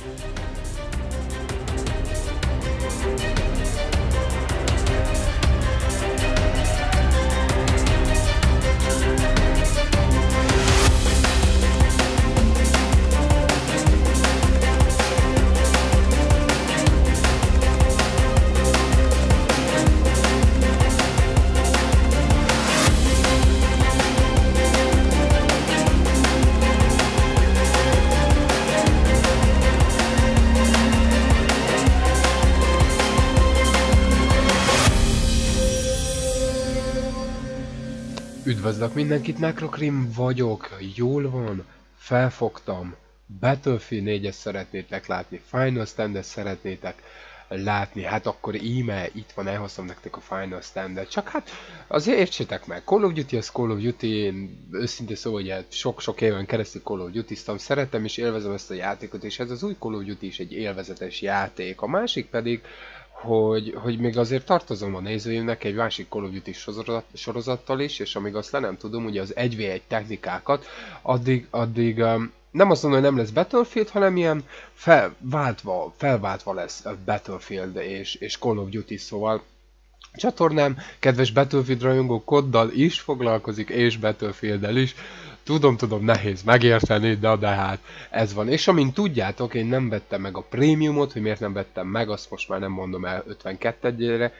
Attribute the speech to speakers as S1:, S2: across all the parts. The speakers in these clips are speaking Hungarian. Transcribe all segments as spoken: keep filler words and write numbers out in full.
S1: Üdvözlök mindenkit, Necrokrim vagyok, jól van, felfogtam, Battlefield négyet szeretnétek látni, Final Stand-et szeretnétek látni, hát akkor íme, itt van, elhoztam nektek a Final Stand-et, csak hát azért értsétek meg, Call of Duty az Call of Duty, én őszintén szóval ugye sok-sok éven keresztül Call of Duty-ztam, szeretem és élvezem ezt a játékot, és ez az új Call of Duty is egy élvezetes játék, a másik pedig, Hogy, hogy még azért tartozom a nézőimnek egy másik Call of Duty sorozat, sorozattal is, és amíg azt le nem tudom, ugye az egy vé egy technikákat, addig, addig um, nem azt mondom, hogy nem lesz Battlefield, hanem ilyen felváltva, felváltva lesz a Battlefield és, és Call of Duty, szóval csatornám kedves Battlefield rajongó koddal is foglalkozik, és Battlefield-del is. Tudom, tudom, nehéz megérteni, de, de hát ez van. És amint tudjátok, én nem vettem meg a prémiumot, hogy miért nem vettem meg, azt most már nem mondom el ötvenkettőre.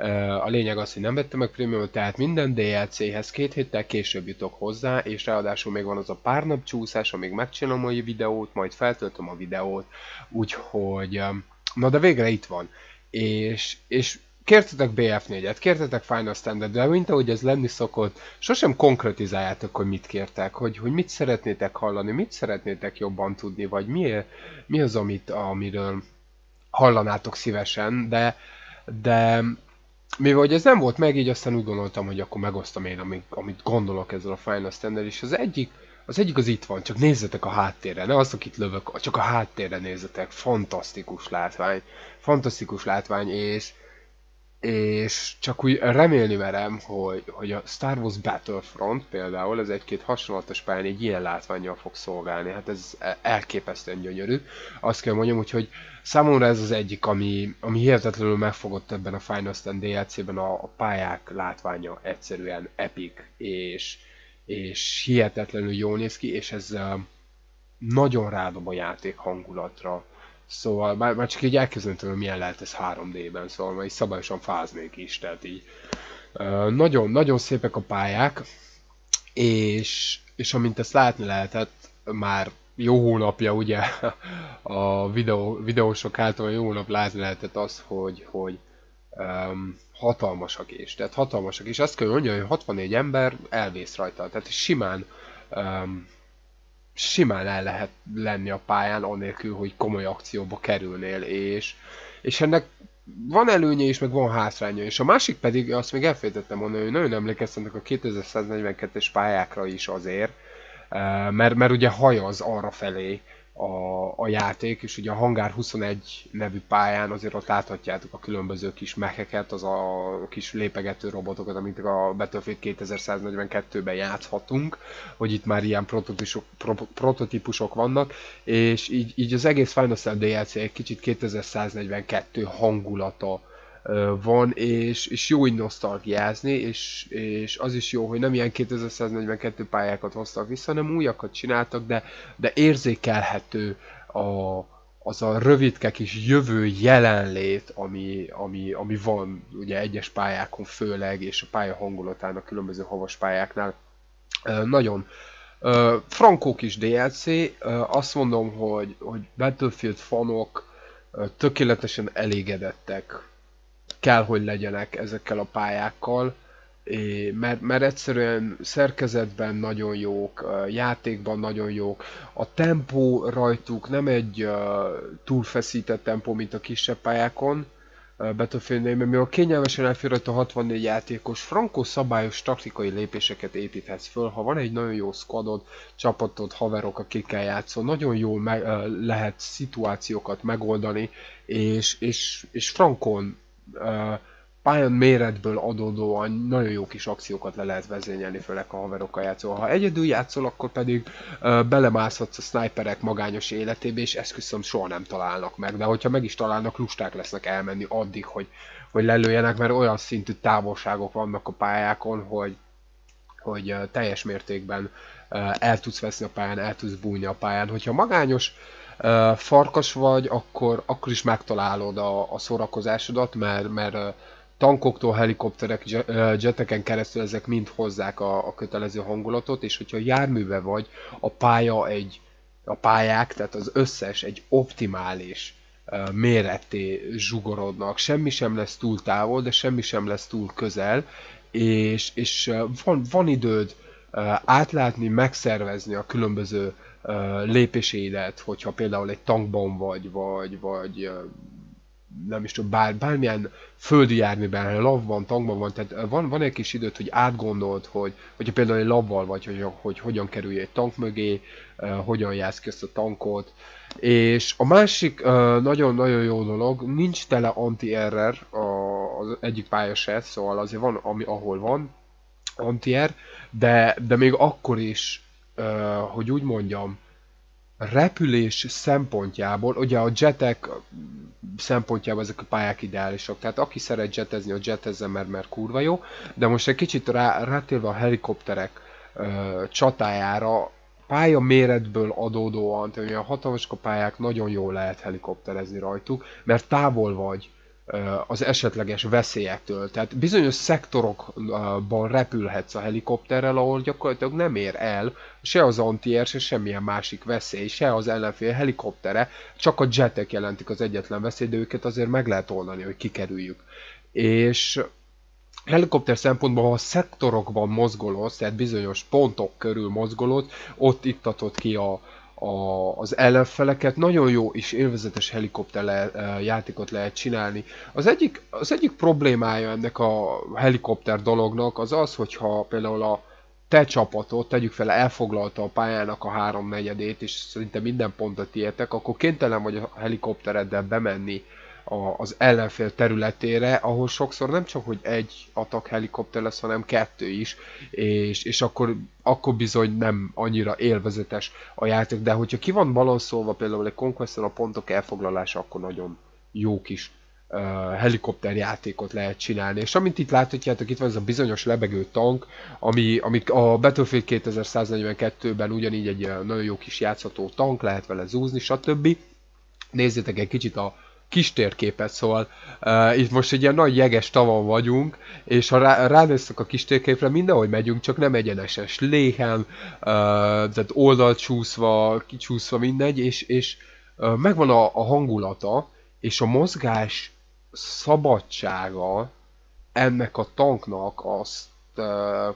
S1: A lényeg az, hogy nem vettem meg prémiumot, tehát minden dé el céhez két héttel később jutok hozzá, és ráadásul még van az a pár nap csúszás, amíg megcsinálom a videót, majd feltöltöm a videót, úgyhogy... Na de végre itt van. És... és kértetek bé ef négyet, kértetek Final Stand-et, de mint ahogy ez lenni szokott, sosem konkretizáljátok, hogy mit kértek, hogy, hogy mit szeretnétek hallani, mit szeretnétek jobban tudni, vagy mi, mi az, amit, amiről hallanátok szívesen, de, de mivel hogy ez nem volt meg, így aztán úgy gondoltam, hogy akkor megosztom én, amit, amit gondolok ezzel a Final Stand-el, és az egyik, az egyik az itt van, csak nézzetek a háttérre, ne azt, akit lövök, csak a háttérre nézzetek, fantasztikus látvány, fantasztikus látvány, és és csak úgy remélni merem, hogy, hogy a Star Wars Battlefront például, ez egy-két hasonlatos pályán egy ilyen látvánnyal fog szolgálni, hát ez elképesztően gyönyörű. Azt kell mondjam, úgyhogy számomra ez az egyik, ami, ami hihetetlenül megfogott ebben a Final Stand dé el cében, a, a pályák látványa egyszerűen epic, és, és hihetetlenül jól néz ki, és ez uh, nagyon rádob a játék hangulatra. Szóval már, már csak így elképzelni tudom, milyen lehet ez három dében, szóval már így szabályosan fáznék is, tehát így uh, nagyon, nagyon szépek a pályák, és, és amint ezt látni lehetett, már jó hónapja ugye a videó, videósok által jó hónap látni lehetett az, hogy, hogy um, hatalmasak is, tehát hatalmasak, és azt kell mondani, hogy hatvannégy ember elvész rajta, tehát simán um, simán el lehet lenni a pályán, anélkül, hogy komoly akcióba kerülnél, és, és ennek van előnye is, meg van hátránya, és a másik pedig, azt még elfelejtettem mondani, hogy nagyon emlékeztetek a kétezer-száznegyvenkettes pályákra is azért, mert, mert ugye hajaz arra felé a, a játék, és ugye a Hangár huszonegy nevű pályán azért ott láthatjátok a különböző kis mecheket, az a kis lépegető robotokat, amit a Battlefield kétezer-száznegyvenkettőben játszhatunk, hogy itt már ilyen prototípusok, pro, prototípusok vannak, és így, így az egész Final Stand dé el cé egy kicsit kétezer-száznegyvenkettő hangulata van, és, és jó így nosztalgiázni, és, és az is jó, hogy nem ilyen kétezer-száznegyvenkettő pályákat hoztak vissza, hanem újakat csináltak, de, de érzékelhető a, az a rövidke kis jövő jelenlét, ami, ami, ami van ugye egyes pályákon főleg, és a pálya hangulatán a különböző havas pályáknál. Nagyon frankó kis dé el cé, azt mondom, hogy, hogy Battlefield fanok tökéletesen elégedettek kell, hogy legyenek ezekkel a pályákkal, mert, mert egyszerűen szerkezetben nagyon jók, játékban nagyon jók, a tempó rajtuk nem egy túlfeszített tempó, mint a kisebb pályákon, Battlefieldnél, mert mivel kényelmesen elfér rajta hatvannégy játékos, frankó szabályos taktikai lépéseket építhetsz föl, ha van egy nagyon jó squadod, csapatod, haverok, akikkel játszol, nagyon jól me lehet szituációkat megoldani, és, és, és frankon Uh, pályán méretből adódóan nagyon jó kis akciókat le lehet vezényelni, főleg a haverokkal játszol. Ha egyedül játszol, akkor pedig uh, belemászhatsz a sniperek magányos életébe, és esküszöm soha nem találnak meg. De hogyha meg is találnak, lusták lesznek elmenni addig, hogy, hogy lelőjenek, mert olyan szintű távolságok vannak a pályákon, hogy, hogy uh, teljes mértékben uh, el tudsz veszni a pályán, el tudsz bújni a pályán. Hogyha magányos uh, farkas vagy, akkor, akkor is megtalálod a, a szórakozásodat, mert, mert uh, tankoktól, helikopterek, jeteken keresztül ezek mind hozzák a, a kötelező hangulatot, és hogyha járműve vagy, a pálya egy, a pályák, tehát az összes egy optimális uh, méretté zsugorodnak. Semmi sem lesz túl távol, de semmi sem lesz túl közel, és, és uh, van, van időd uh, átlátni, megszervezni a különböző uh, lépéseidet, hogyha például egy tankban vagy, vagy, vagy uh, nem is tudom, bár, bármilyen földi járműben, lavban, tankban van, tehát van, van egy kis időt, hogy átgondold, hogy, hogyha például egy lavval vagy, hogy, hogy hogyan kerülj egy tank mögé, uh, hogyan játsz ki ezt a tankot. És a másik nagyon-nagyon uh, jó dolog, nincs tele anti-error az egyik pálya se, szóval azért van, ami, ahol van anti-error, de, de még akkor is, uh, hogy úgy mondjam, repülés szempontjából, ugye a jetek szempontjából ezek a pályák ideálisak, tehát aki szeret jetezni, a jetezzen, mert, mert kurva jó, de most egy kicsit rá, rátérve a helikopterek ö, csatájára, pálya méretből adódóan, tehát olyan hatalmas a pályák, nagyon jól lehet helikopterezni rajtuk, mert távol vagy az esetleges veszélyektől. Tehát bizonyos szektorokban repülhetsz a helikopterrel, ahol gyakorlatilag nem ér el se az anti-air, se semmilyen másik veszély, se az ellenfél helikoptere, csak a jetek jelentik az egyetlen veszély, de őket azért meg lehet oldani, hogy kikerüljük. És helikopter szempontból, ha a szektorokban mozgolódsz, tehát bizonyos pontok körül mozgolódsz, ott iktatod ki a A, az ellenfeleket, nagyon jó és élvezetes helikopter le, játékot lehet csinálni. Az egyik, az egyik problémája ennek a helikopter dolognak az az, hogyha például a te csapatod, tegyük fel, elfoglalta a pályának a háromnegyedét, és szinte minden pontot tiétek, akkor kénytelen vagy a helikoptereddel bemenni a, az ellenfél területére, ahol sokszor nem csak, hogy egy attack helikopter lesz, hanem kettő is, és, és akkor, akkor bizony nem annyira élvezetes a játék, de hogyha ki van balanszolva például egy Conquest-en a pontok elfoglalása, akkor nagyon jó kis uh, helikopter játékot lehet csinálni. És amint itt láthatjátok, itt van ez a bizonyos lebegő tank, ami, ami a Battlefield kétezer-száznegyvenkettőben ugyanígy egy uh, nagyon jó kis játszható tank, lehet vele zúzni, stb. Nézzétek egy kicsit a kis térképet, szóval uh, itt most egy ilyen nagy jeges tavon vagyunk, és ha rá, ránéztek a kis térképre, mindenhogy megyünk, csak nem egyenesen, léhen, uh, tehát oldalt csúszva, kicsúszva, mindegy, és, és uh, megvan a, a hangulata, és a mozgás szabadsága ennek a tanknak azt, uh,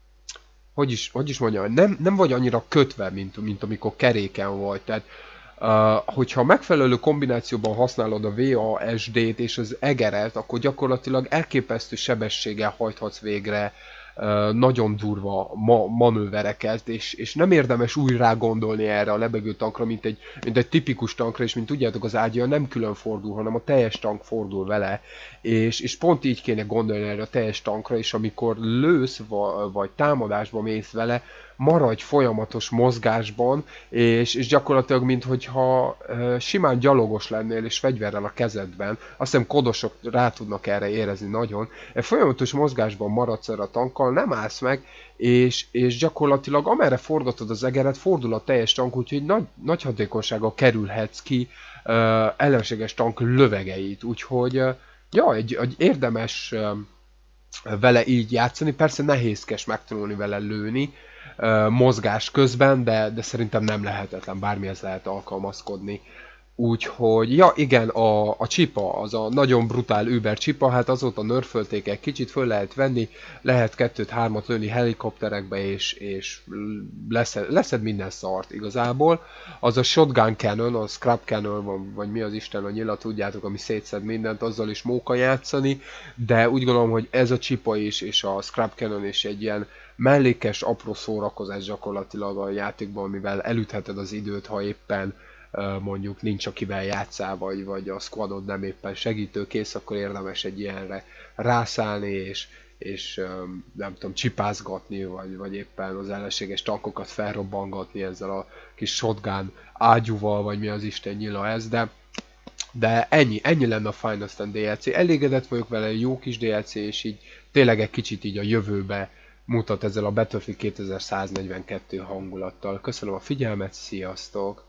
S1: hogy is, hogy is mondjam, nem, nem vagy annyira kötve, mint, mint amikor keréken vagy, tehát Uh, hogyha megfelelő kombinációban használod a vé á es dét és az egeret, akkor gyakorlatilag elképesztő sebességgel hajthatsz végre uh, nagyon durva ma manővereket, és, és nem érdemes úgy rá gondolni erre a lebegő tankra, mint egy, mint egy tipikus tankra, és mint tudjátok, az ágya nem külön fordul, hanem a teljes tank fordul vele, és, és pont így kéne gondolni erre a teljes tankra, és amikor lősz, vagy támadásba mész vele, maradj folyamatos mozgásban, és, és gyakorlatilag, minthogyha e, simán gyalogos lennél, és fegyverrel a kezedben, azt hiszem kodosok rá tudnak erre érezni nagyon, e, folyamatos mozgásban maradsz erre a tankkal, nem állsz meg, és, és gyakorlatilag amerre forgatod az egeret, fordul a teljes tank, úgyhogy nagy, nagy hatékonysággal kerülhetsz ki e, ellenséges tank lövegeit, úgyhogy e, ja, egy, egy érdemes e, vele így játszani, persze nehézkes megtanulni vele lőni, mozgás közben, de, de szerintem nem lehetetlen, bármihez lehet alkalmazkodni. Úgyhogy, ja igen, a, a csipa, az a nagyon brutál Uber csipa, hát azóta nerfölték egy kicsit, föl lehet venni, lehet kettőt-hármat lőni helikopterekbe, és, és leszed, leszed minden szart igazából. Az a shotgun cannon, a scrap cannon, vagy mi az Isten a nyila, tudjátok, ami szétszed mindent, azzal is móka játszani, de úgy gondolom, hogy ez a csipa is, és a scrap cannon is egy ilyen mellékes, apró szórakozás gyakorlatilag a játékban, mivel elütheted az időt, ha éppen mondjuk nincs akivel játszál, vagy, vagy a squadod nem éppen segítőkész, akkor érdemes egy ilyenre rászállni, és, és nem tudom, csipázgatni, vagy, vagy éppen az ellenséges tankokat felrobbangatni ezzel a kis shotgun ágyúval, vagy mi az Isten nyila ez, de de ennyi, ennyi lenne a Final Stand dé el cé. Elégedett vagyok vele, jó kis dé el cé, és így tényleg egy kicsit így a jövőbe mutat ezzel a Battlefield kétezer-száznegyvenkettő hangulattal. Köszönöm a figyelmet, sziasztok!